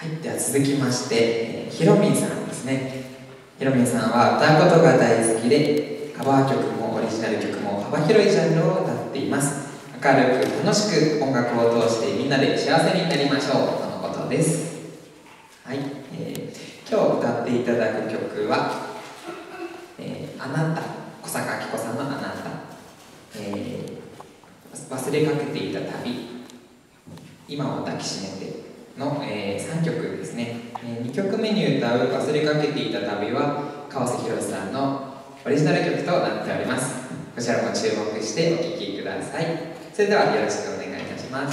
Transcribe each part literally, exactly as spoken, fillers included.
はい、では続きまして、えー、ひろみんさんですね。ひろみんさんは歌うことが大好きで、カバー曲もオリジナル曲も幅広いジャンルを歌っています。明るく楽しく音楽を通してみんなで幸せになりましょうとのことです。はい、えー、今日歌っていただく曲は、えー、あなた、小坂明子さんのあなた、えー、忘れかけていた旅、今を抱きしめての、えー、さんきょくですね。えー、にきょくめに歌う忘れかけていた旅は川瀬宏さんのオリジナル曲となっております。こちらも注目してお聴きください。それではよろしくお願いいたします。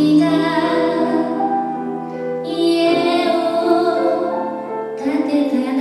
家を建てた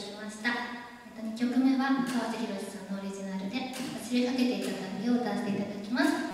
きました。えっと、にきょくめは川瀬宏さんのオリジナルで「忘れかけていた旅」を歌わせていただきます。